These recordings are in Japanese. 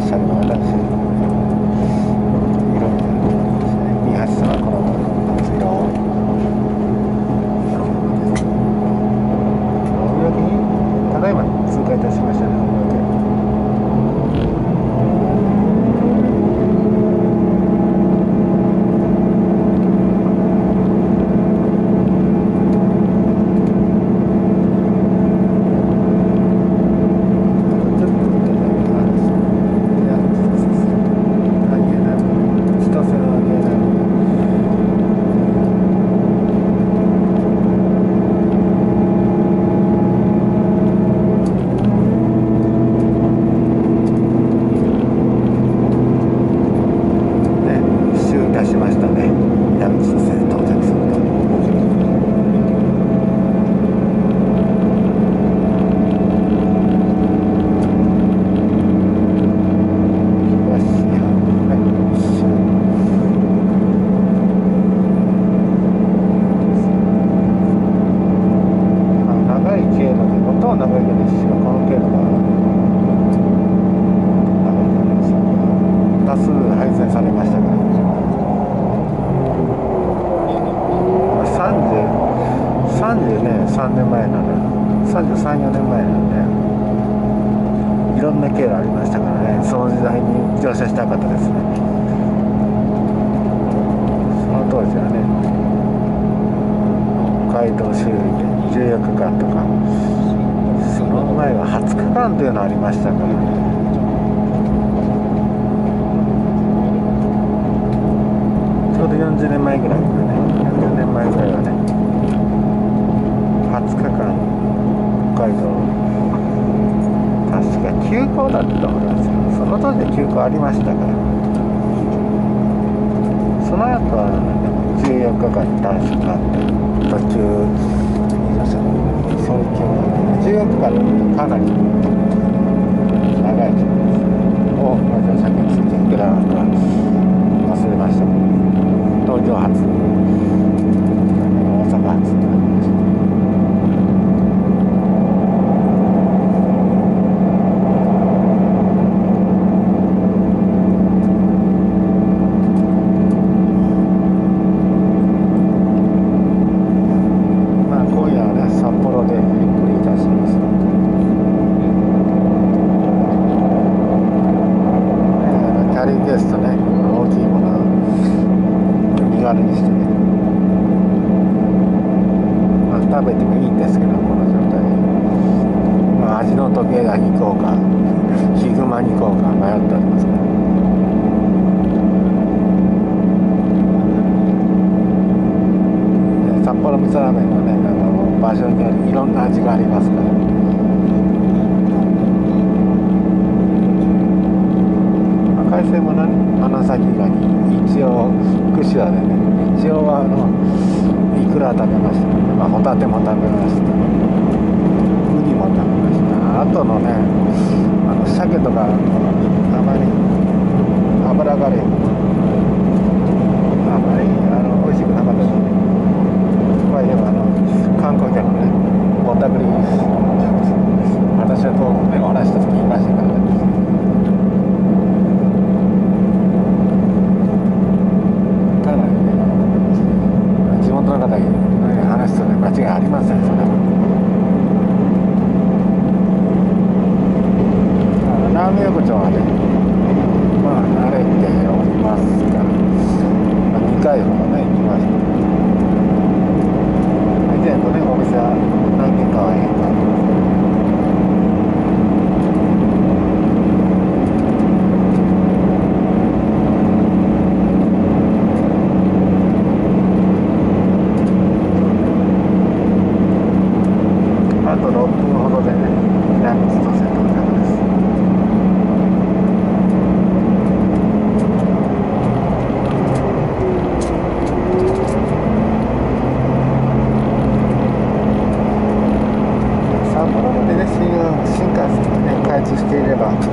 車両が私色々見橋さんはこの夏色を大垣にただいま通過いたしましたね。3年前なので33、4年前なのでいろんな経路ありましたからね、その時代に乗車したかったですね。その当時はね、北海道周囲で14区間とか、その前は20区間というのありましたからね。ちょうど40年前ぐらいですね、40年前ぐらいはね、20日間北海道確か休校だったと思いますよ。その当時で休校ありましたから、その後は14日間に短縮があって途中そういう14日間ってかなり長い時間です。大きな乗車券数いくらか忘れましたけど、東京発大阪発になりました。食べてもいいんですけど、この状態、味の時計がに行こうかヒグマに行こうか迷っておりますから、札幌味噌ラーメンのね、場所によりいろんな味がありますから、海鮮もね、花咲ガニ、一応串はでね、一応はいくら食べましたね。ホタテも食べました。ウニも食べました。あとのね、鮭とかあまり脂がね、あまり美味しくなかったですね。まあでも観光客のね、ぼったくり私は遠くでお話した時に言いましたからね。ただね、地元の方に話すとね、間違いありません。それはラーメン横丁はね、慣れておりますから、2回ほどね行きました。以前とね、お店は何軒かは変化あります。していればかなり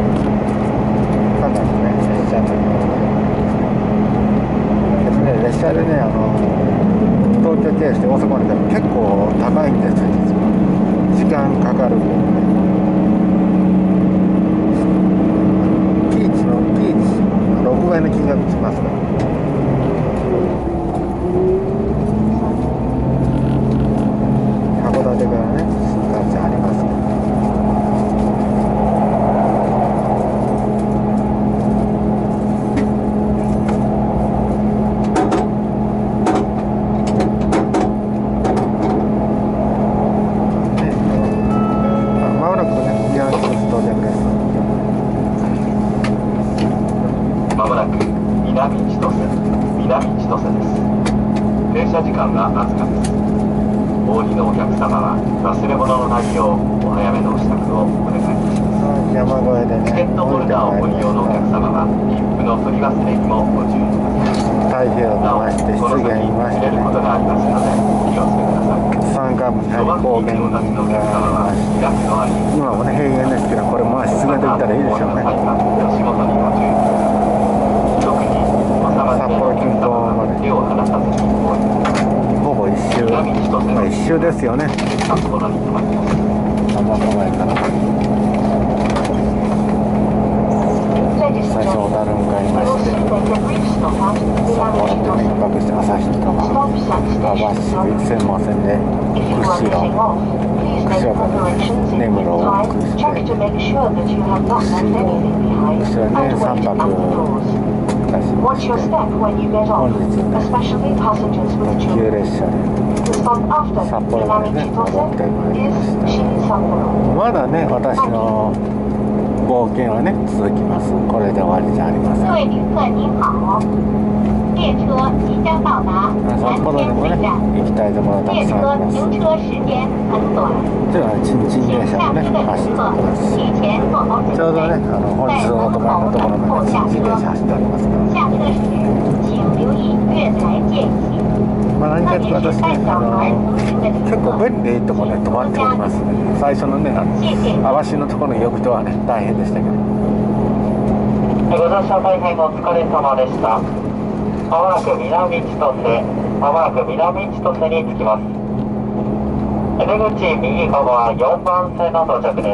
ね、列車というので列車でね、東京経由して大阪まで行ったら結構高いんですよ、実は。時間かかるんでね。 倍の金額しますから。函館からね、新幹線ありますから。 まもなく南千歳です。停車時間がわずかです。お降りのお客様は忘れ物のないようお早めのお支度をお願いいたします。 山越えでね、 チケットホルダーをご利用のお客様は切符の取り忘れにもご注意ください。 太平洋がまして湿原いましてね、 ることがありますのでお気をつけください。 山間部に高原がありまして、今もね平原ですけど、これまあ湿原といったらいいでしょうね。 足元にご注意ください。特に札幌近郊まで手を離さずにお降りください。 ほぼ一周、まあ一周ですよね。 札幌に停まります。 浜前から最初小樽向かいまして、札幌で一泊して旭川、網走専門線で釧路から根室を往復して、釧路で3泊いたしまして、本日ね特急列車で札幌までね戻ってまいりました。まだね私の冒険はね続きます。これで終わりじゃありません。 各位旅客您好，列車即将到达札幌でもね行きたいところたく列さんあります。 車停車時間很短， というのはちんちん電車もね走っております。 提前做好准ちょうどね本日のオートバイのところまでちんちん電車走っておりますから。 下车时请留意月台间隙。 まあ何かと私ね結構便利でいいところね止まっておりますね。最初のね網走のところに呼ぶ人はね大変でしたけど。 ご乗車大変お疲れ様でした。まもなく南千歳に着きます。出口右側4番線の到着です。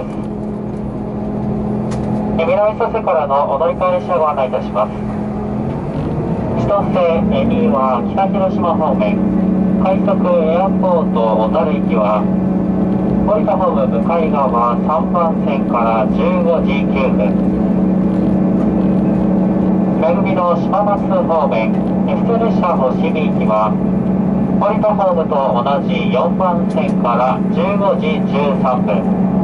南千歳からのお乗り換え列車ご案内いたします。千歳には北広島方面、快速エアポート小樽行きは降りたホーム向かい側3番線から15時9分。めぐみの島松方面、普通列車星見行きは降りたホームと同じ4番線から15時13分。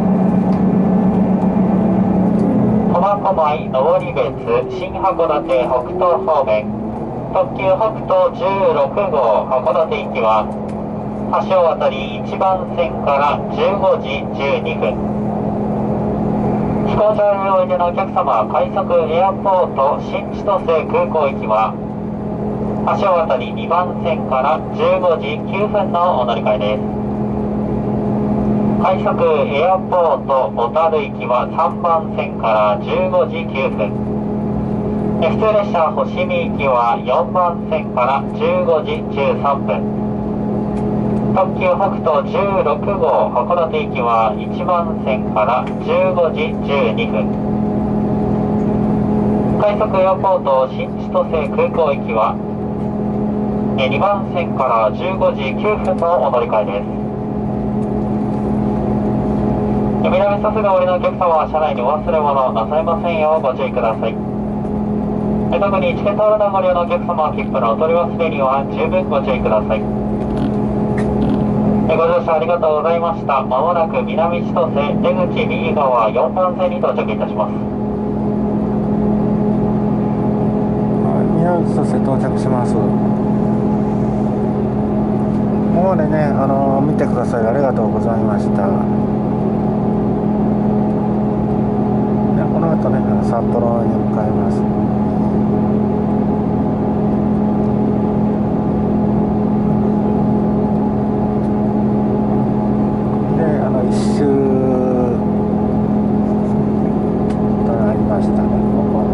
苫小牧登別新函館北東方面、特急北東16号函館行きは橋を渡り1番線から15時12分。飛行場へおいでのお客様、快速エアポート新千歳空港行きは橋を渡り2番線から15時9分のお乗り換えです。快速エアポート小樽行きは3番線から15時9分。普通列車星見行きは4番線から15時13分。特急北東16号函館行きは1番線から15時12分。快速エアポート新千歳空港行きは2番線から15時9分のお乗り換えです。南千歳がお降りのお客様は車内にお忘れ物なさいませんようご注意ください。特にチケットホルダーご利用のお客様は切符のお取り忘れには十分ご注意ください。ご乗車ありがとうございました。まもなく南千歳出口右側4番線に到着いたします。 南千歳到着します。ここまでね見てくださいありがとうございました。この後ね札幌に向かいます。一周となりましたね。ここ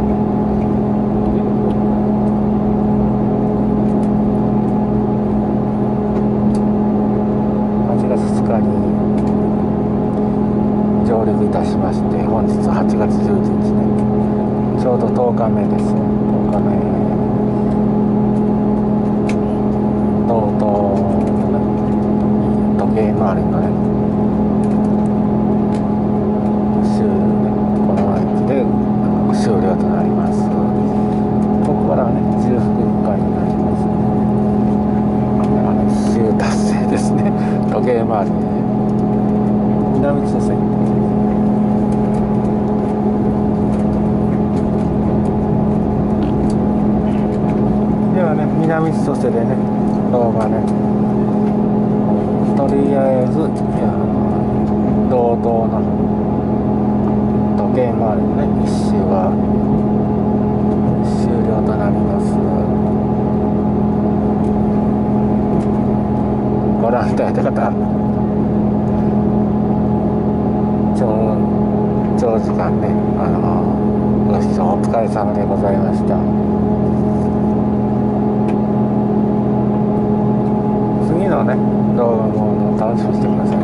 8月2日に上陸いたしまして、本日8月11日ねちょうど10日目ですね。10日目道東のね時計回りのね週ねこの駅で終了となります。ここからはね重複1回になります。1周達成ですね。時計回りで、ね、南千歳ではね、南千歳でね動画ねとりあえず道東の時計回りのね1周は終了となります。ご覧いただいた方長時間ねご視聴お疲れ様でございました。次のね動画も楽しみにしてください。